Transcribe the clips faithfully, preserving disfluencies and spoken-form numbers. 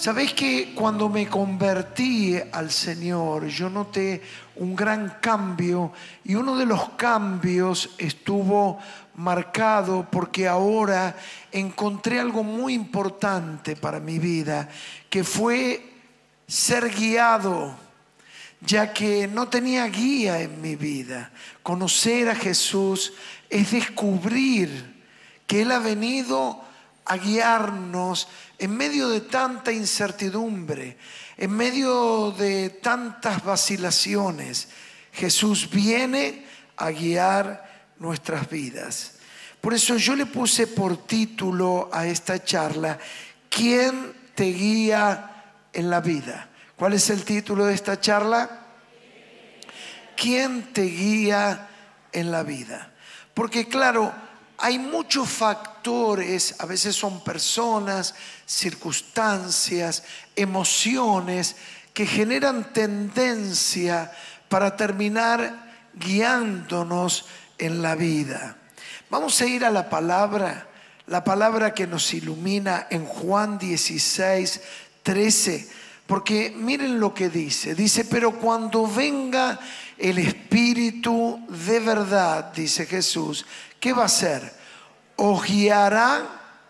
Sabéis que cuando me convertí al Señor, yo noté un gran cambio, y uno de los cambios estuvo marcado porque ahora encontré algo muy importante para mi vida, que fue ser guiado, ya que no tenía guía en mi vida. Conocer a Jesús es descubrir que Él ha venido a guiarnos en medio de tanta incertidumbre, en medio de tantas vacilaciones. Jesús viene a guiar nuestras vidas. Por eso yo le puse por título a esta charla: ¿quién te guía en la vida? ¿Cuál es el título de esta charla? ¿Quién te guía en la vida? Porque claro, hay muchos factores, a veces son personas, circunstancias, emociones que generan tendencia para terminar guiándonos en la vida. Vamos a ir a la palabra, la palabra que nos ilumina en Juan dieciséis, trece, porque miren lo que dice. Dice: pero cuando venga el Espíritu de verdad, dice Jesús, ¿qué va a hacer? Os guiará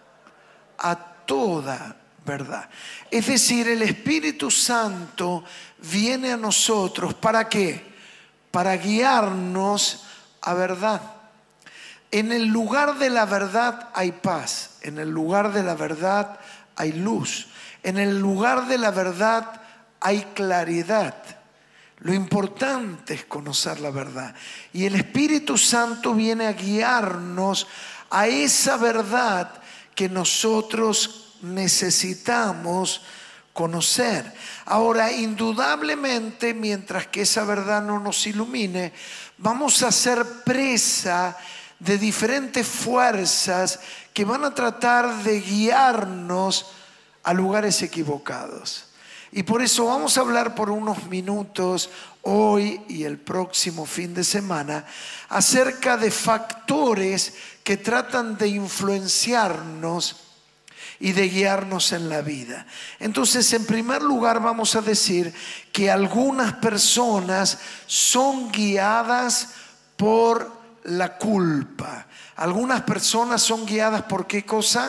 a toda verdad. Es decir, el Espíritu Santo viene a nosotros, ¿para qué? Para guiarnos a verdad. En el lugar de la verdad hay paz, en el lugar de la verdad hay luz, en el lugar de la verdad hay claridad. Lo importante es conocer la verdad, y el Espíritu Santo viene a guiarnos a esa verdad que nosotros necesitamos conocer. Ahora, indudablemente, mientras que esa verdad no nos ilumine, vamos a ser presa de diferentes fuerzas que van a tratar de guiarnos a lugares equivocados. Y por eso vamos a hablar por unos minutos hoy y el próximo fin de semana acerca de factores que tratan de influenciarnos y de guiarnos en la vida. Entonces, en primer lugar, vamos a decir que algunas personas son guiadas por la culpa. Algunas personas son guiadas ¿por qué cosa?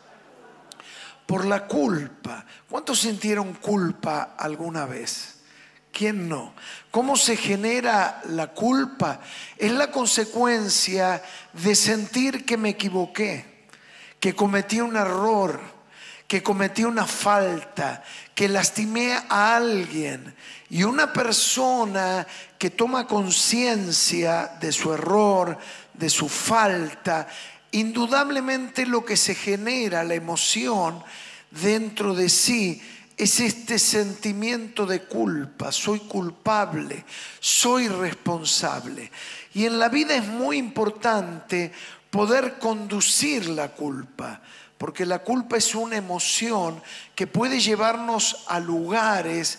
Por la culpa. ¿Cuántos sintieron culpa alguna vez? ¿Quién no? ¿Cómo se genera la culpa? Es la consecuencia de sentir que me equivoqué, que cometí un error, que cometí una falta, que lastimé a alguien. Y una persona que toma conciencia de su error, de su falta, indudablemente lo que se genera, la emoción dentro de sí, es este sentimiento de culpa. Soy culpable, soy responsable. Y en la vida es muy importante poder conducir la culpa, porque la culpa es una emoción que puede llevarnos a lugares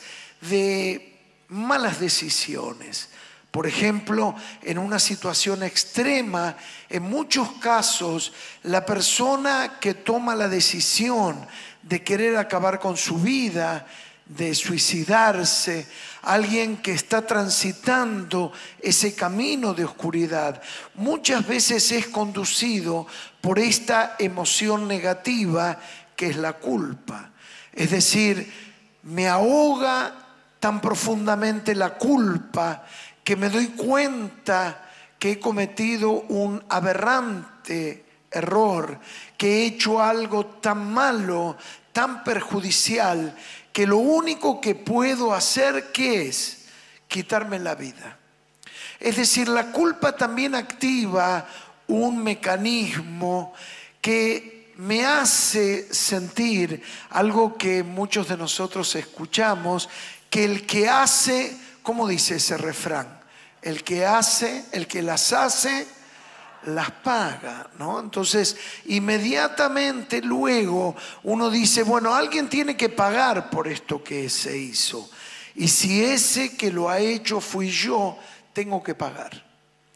de malas decisiones. Por ejemplo, en una situación extrema, en muchos casos, la persona que toma la decisión de querer acabar con su vida, de suicidarse, alguien que está transitando ese camino de oscuridad, muchas veces es conducido por esta emoción negativa que es la culpa. Es decir, me ahoga tan profundamente la culpa que me doy cuenta que he cometido un aberrante error, que he hecho algo tan malo, tan perjudicial, que lo único que puedo hacer, ¿qué es? Quitarme la vida. Es decir, la culpa también activa un mecanismo que me hace sentir algo que muchos de nosotros escuchamos, que el que hace, ¿cómo dice ese refrán? El que hace, el que las hace, las paga, ¿no? Entonces, inmediatamente luego uno dice, bueno, alguien tiene que pagar por esto que se hizo. Y si ese que lo ha hecho fui yo, tengo que pagar.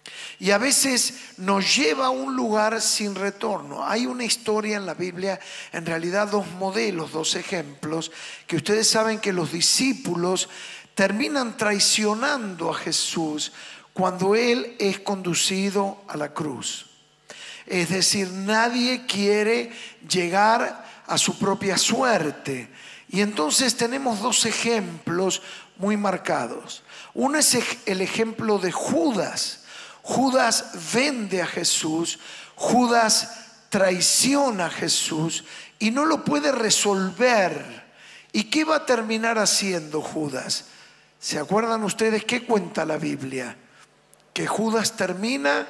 Y a veces nos lleva a un lugar sin retorno. Hay una historia en la Biblia, en realidad dos modelos, dos ejemplos, que ustedes saben que los discípulos terminan traicionando a Jesús cuando Él es conducido a la cruz. Es decir, nadie quiere llegar a su propia suerte. Y entonces tenemos dos ejemplos muy marcados. Uno es el ejemplo de Judas. Judas vende a Jesús, Judas traiciona a Jesús y no lo puede resolver. ¿Y qué va a terminar haciendo Judas? ¿Se acuerdan ustedes qué cuenta la Biblia? Que Judas termina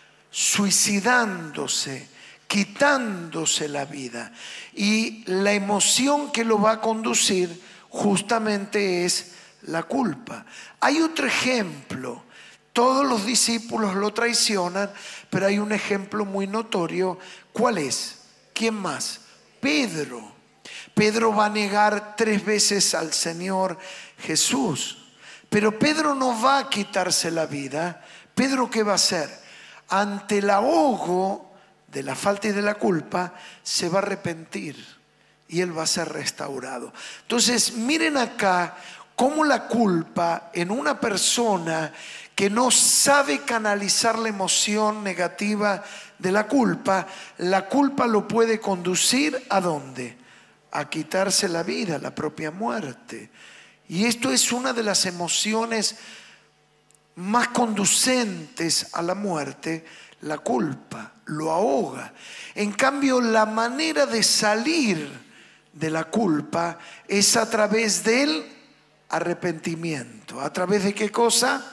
suicidándose, quitándose la vida. Y la emoción que lo va a conducir justamente es la culpa. Hay otro ejemplo. Todos los discípulos lo traicionan, pero hay un ejemplo muy notorio. ¿Cuál es? ¿Quién más? Pedro. Pedro va a negar tres veces al Señor Jesús. Pero Pedro no va a quitarse la vida. ¿Pedro qué va a hacer? Ante el ahogo de la falta y de la culpa, se va a arrepentir y él va a ser restaurado. Entonces, miren acá cómo la culpa en una persona que no sabe canalizar la emoción negativa de la culpa, la culpa lo puede conducir ¿a dónde? A quitarse la vida, la propia muerte. Y esto es una de las emociones más conducentes a la muerte, la culpa, lo ahoga. En cambio, la manera de salir de la culpa es a través del arrepentimiento. ¿A través de qué cosa?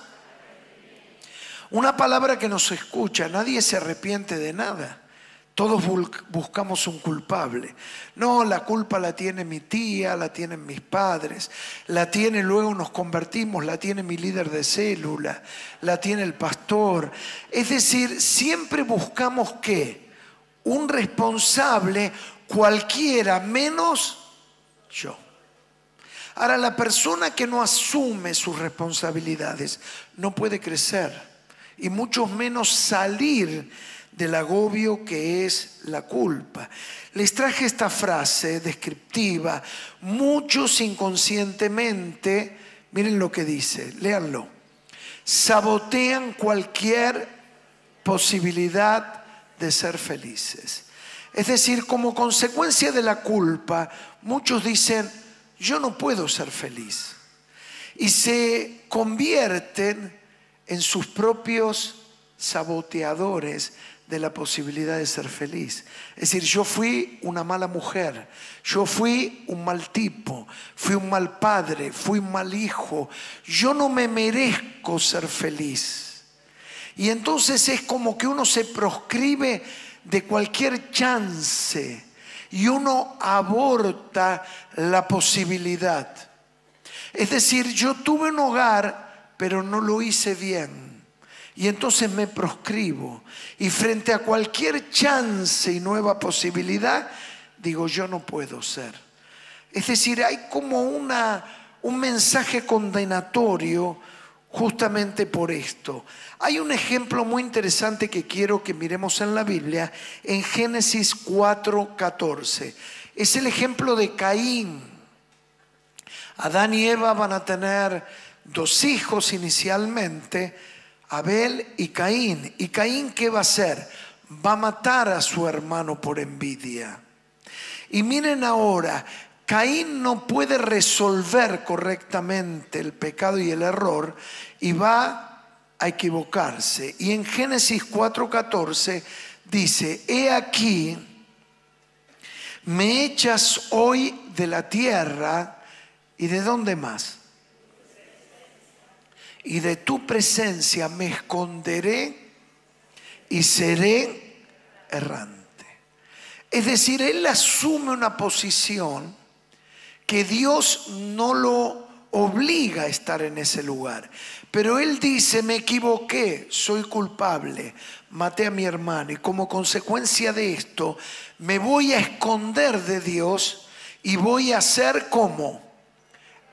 Una palabra que no se escucha. Nadie se arrepiente de nada. Todos buscamos un culpable. No, la culpa la tiene mi tía, la tienen mis padres, la tiene, luego nos convertimos, la tiene mi líder de célula, la tiene el pastor. Es decir, siempre buscamos ¿qué? Un responsable, cualquiera menos yo. Ahora, la persona que no asume sus responsabilidades no puede crecer y mucho menos salir del agobio que es la culpa. Les traje esta frase descriptiva. Muchos inconscientemente, miren lo que dice, léanlo, sabotean cualquier posibilidad de ser felices. Es decir, como consecuencia de la culpa, muchos dicen, yo no puedo ser feliz. Y se convierten en sus propios saboteadores de la posibilidad de ser feliz. Es decir, yo fui una mala mujer, yo fui un mal tipo, fui un mal padre, fui un mal hijo, yo no me merezco ser feliz. Y entonces es como que uno se proscribe de cualquier chance y uno aborta la posibilidad. Es decir, yo tuve un hogar, pero no lo hice bien. Y entonces me proscribo. Y frente a cualquier chance y nueva posibilidad, digo, yo no puedo ser. Es decir, hay como una, un mensaje condenatorio justamente por esto. Hay un ejemplo muy interesante que quiero que miremos en la Biblia, en Génesis cuatro catorce. Es el ejemplo de Caín. Adán y Eva van a tener dos hijos inicialmente, Abel y Caín. ¿Y Caín qué va a hacer? Va a matar a su hermano por envidia. Y miren ahora, Caín no puede resolver correctamente el pecado y el error y va a equivocarse. Y en Génesis cuatro catorce dice, he aquí, me echas hoy de la tierra, ¿y de dónde más? Y de tu presencia me esconderé y seré errante. Es decir, él asume una posición que Dios no lo obliga a estar en ese lugar. Pero él dice, me equivoqué, soy culpable, maté a mi hermano y como consecuencia de esto me voy a esconder de Dios y voy a ser como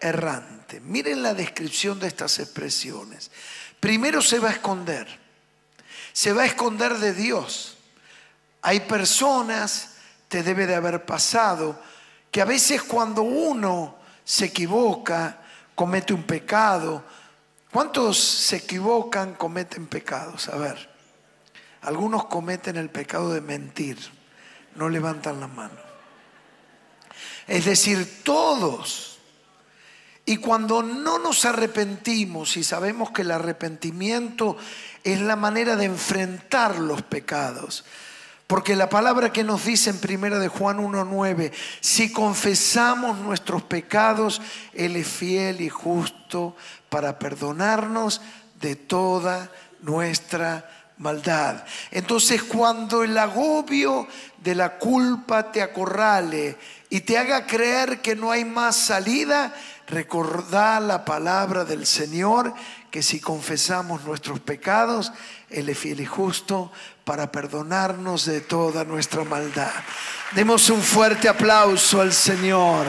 errante. Miren la descripción de estas expresiones. Primero se va a esconder. Se va a esconder de Dios. Hay personas, te debe de haber pasado, que a veces cuando uno se equivoca, comete un pecado. ¿Cuántos se equivocan, cometen pecados? A ver, algunos cometen el pecado de mentir, no levantan la mano. Es decir, todos. Y cuando no nos arrepentimos y sabemos que el arrepentimiento es la manera de enfrentar los pecados, porque la palabra que nos dice en primera de Juan uno nueve, si confesamos nuestros pecados, Él es fiel y justo para perdonarnos de toda nuestra maldad. Entonces, cuando el agobio de la culpa te acorrale y te haga creer que no hay más salida, recordá la palabra del Señor, que si confesamos nuestros pecados, Él es fiel y justo para perdonarnos de toda nuestra maldad. Demos un fuerte aplauso al Señor.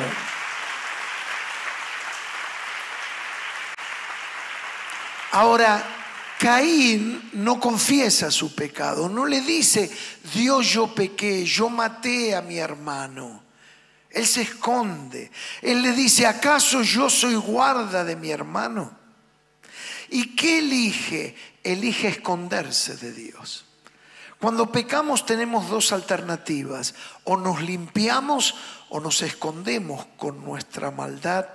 Ahora, Caín no confiesa su pecado, no le dice, Dios, yo pequé, yo maté a mi hermano. Él se esconde. Él le dice, ¿acaso yo soy guarda de mi hermano? ¿Y qué elige? Elige esconderse de Dios. Cuando pecamos tenemos dos alternativas. O nos limpiamos o nos escondemos con nuestra maldad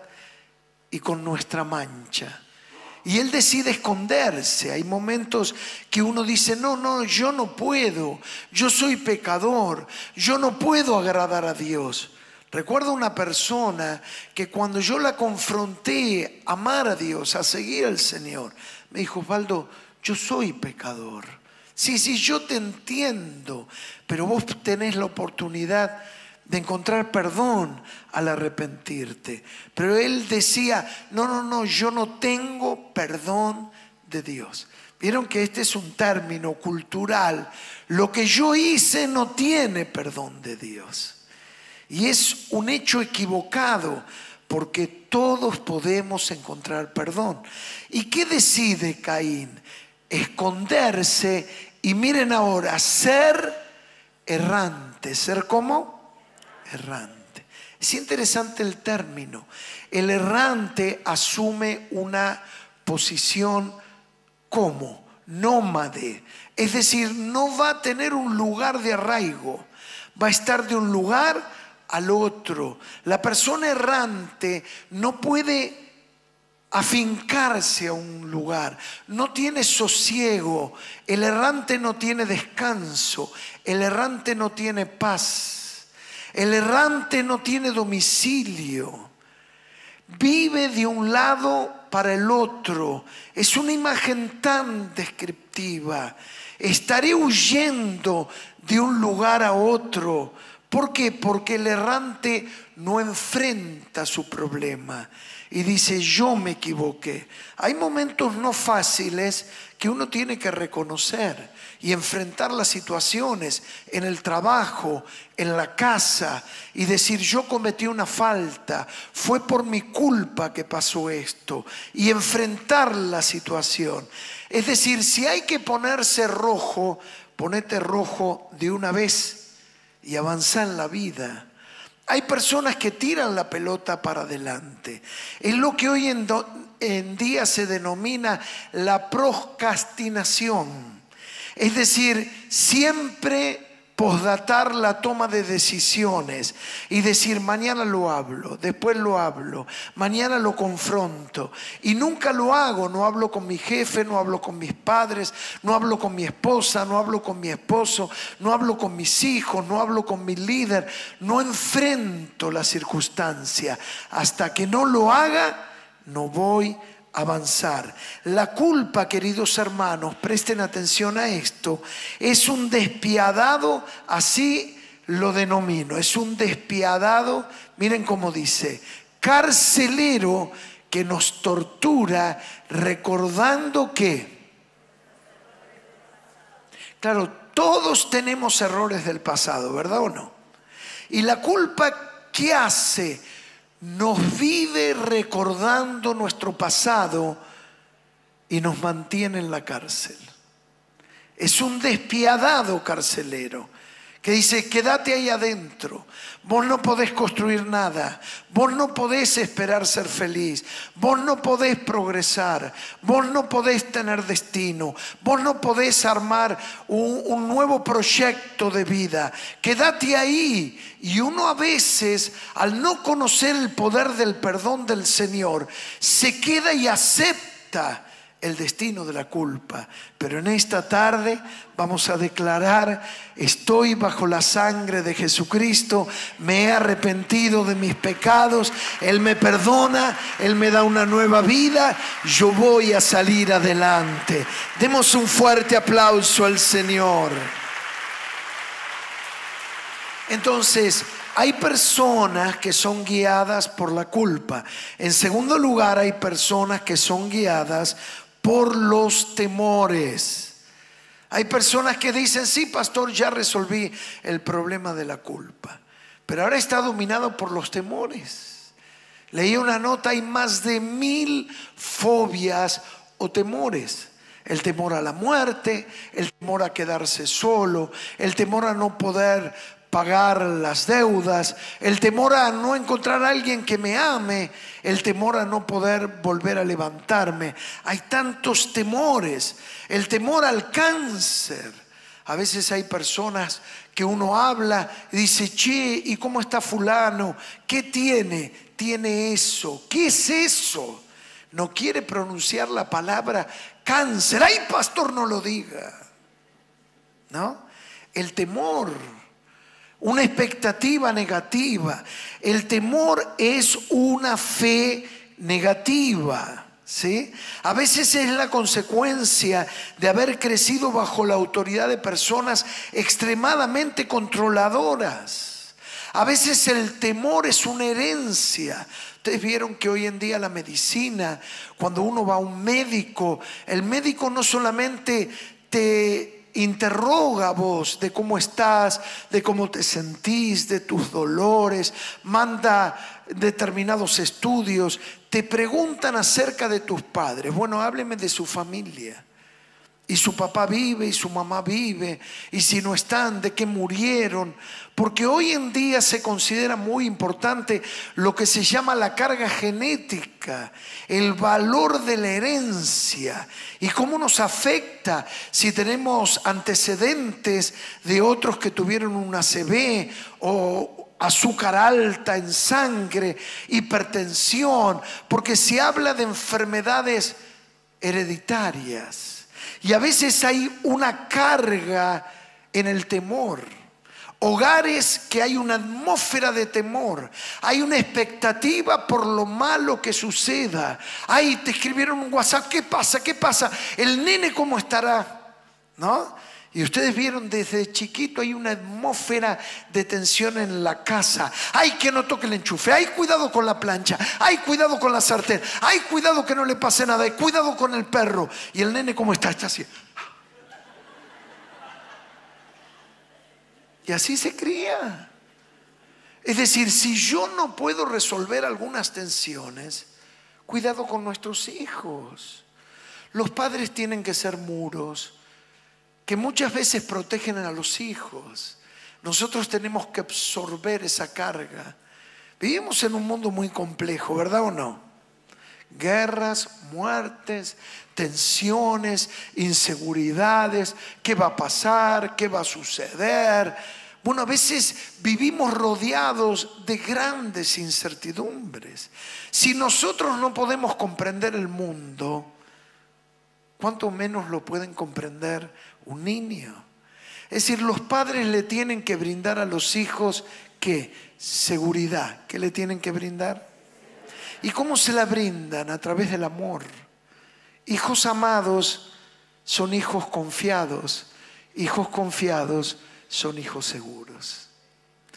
y con nuestra mancha. Y él decide esconderse. Hay momentos que uno dice, no, no, yo no puedo. Yo soy pecador. Yo no puedo agradar a Dios. Recuerdo una persona que cuando yo la confronté a amar a Dios, a seguir al Señor, me dijo, Osvaldo, yo soy pecador. Sí, sí, yo te entiendo, pero vos tenés la oportunidad de encontrar perdón al arrepentirte. Pero él decía, no, no, no, yo no tengo perdón de Dios. Vieron que este es un término cultural. Lo que yo hice no tiene perdón de Dios. Y es un hecho equivocado, porque todos podemos encontrar perdón. ¿Y qué decide Caín? Esconderse y miren ahora, ser errante. ¿Ser cómo? Errante. Es interesante el término. El errante asume una posición como nómade. Es decir, no va a tener un lugar de arraigo. Va a estar de un lugar al otro. La persona errante no puede afincarse a un lugar, no tiene sosiego. El errante no tiene descanso, el errante no tiene paz, el errante no tiene domicilio, vive de un lado para el otro. Es una imagen tan descriptiva. Estaré huyendo de un lugar a otro. ¿Por qué? Porque el errante no enfrenta su problema y dice, yo me equivoqué. Hay momentos no fáciles que uno tiene que reconocer y enfrentar las situaciones en el trabajo, en la casa, y decir, yo cometí una falta, fue por mi culpa que pasó esto, y enfrentar la situación. Es decir, si hay que ponerse rojo, ponete rojo de una vez y avanza en la vida. Hay personas que tiran la pelota para adelante. Es lo que hoy en, do, en día se denomina la procrastinación. Es decir, siempre posdatar la toma de decisiones y decir, mañana lo hablo, después lo hablo, mañana lo confronto, y nunca lo hago. No hablo con mi jefe, no hablo con mis padres, no hablo con mi esposa, no hablo con mi esposo, no hablo con mis hijos, no hablo con mi líder, no enfrento la circunstancia. Hasta que no lo haga, no voy a avanzar. La culpa, queridos hermanos, presten atención a esto, es un despiadado, así lo denomino, es un despiadado, miren cómo dice, carcelero que nos tortura recordando que, claro, todos tenemos errores del pasado, ¿verdad o no? Y la culpa, ¿qué hace? Nos vive recordando nuestro pasado y nos mantiene en la cárcel. Es un despiadado carcelero que dice, quédate ahí adentro. Vos no podés construir nada. Vos no podés esperar ser feliz. Vos no podés progresar. Vos no podés tener destino. Vos no podés armar un, un nuevo proyecto de vida. Quédate ahí. Y uno a veces, al no conocer el poder del perdón del Señor, se queda y acepta el destino de la culpa. Pero en esta tarde vamos a declarar: estoy bajo la sangre de Jesucristo, me he arrepentido de mis pecados, Él me perdona, Él me da una nueva vida, yo voy a salir adelante. Demos un fuerte aplauso al Señor. Entonces, hay personas que son guiadas por la culpa. En segundo lugar, hay personas que son guiadas por los temores. Hay personas que dicen, sí, pastor, ya resolví el problema de la culpa, pero ahora está dominado por los temores. Leí una nota, hay más de mil fobias o temores. El temor a la muerte, el temor a quedarse solo, el temor a no poder pagar las deudas, el temor a no encontrar a alguien que me ame, el temor a no poder volver a levantarme. Hay tantos temores. El temor al cáncer. A veces hay personas que uno habla y dice, che, ¿y cómo está fulano? ¿Qué tiene? Tiene eso. ¿Qué es eso? No quiere pronunciar la palabra cáncer. ¡Ay, pastor, no lo diga! ¿No? El temor. Una expectativa negativa. El temor es una fe negativa, ¿sí? A veces es la consecuencia de haber crecido bajo la autoridad de personas extremadamente controladoras. A veces el temor es una herencia. Ustedes vieron que hoy en día la medicina, cuando uno va a un médico, el médico no solamente te interroga a vos de cómo estás, de cómo te sentís, de tus dolores, manda determinados estudios, te preguntan acerca de tus padres. Bueno, hábleme de su familia. Y su papá vive y su mamá vive, y si no están, de qué murieron. Porque hoy en día se considera muy importante lo que se llama la carga genética, el valor de la herencia y cómo nos afecta si tenemos antecedentes de otros que tuvieron un A C V o azúcar alta en sangre, hipertensión, porque se habla de enfermedades hereditarias. Y a veces hay una carga en el temor. Hogares que hay una atmósfera de temor. Hay una expectativa por lo malo que suceda. Ay, te escribieron un WhatsApp. ¿Qué pasa? ¿Qué pasa? ¿El nene cómo estará? ¿No? Y ustedes vieron desde chiquito hay una atmósfera de tensión en la casa. Ay, que no toque el enchufe. Ay, cuidado con la plancha. Ay, cuidado con la sartén. Ay, cuidado que no le pase nada. Ay, cuidado con el perro. Y el nene, ¿cómo está? Está así. Y así se cría. Es decir, si yo no puedo resolver algunas tensiones, cuidado con nuestros hijos. Los padres tienen que ser muros que muchas veces protegen a los hijos. Nosotros tenemos que absorber esa carga. Vivimos en un mundo muy complejo, ¿verdad o no? Guerras, muertes, tensiones, inseguridades. ¿Qué va a pasar? ¿Qué va a suceder? Bueno, a veces vivimos rodeados de grandes incertidumbres. Si nosotros no podemos comprender el mundo, ¿cuánto menos lo pueden comprender un niño? Es decir, los padres le tienen que brindar a los hijos, ¿qué? Seguridad. ¿Qué le tienen que brindar? ¿Y cómo se la brindan? A través del amor. Hijos amados son hijos confiados. Hijos confiados son hijos seguros.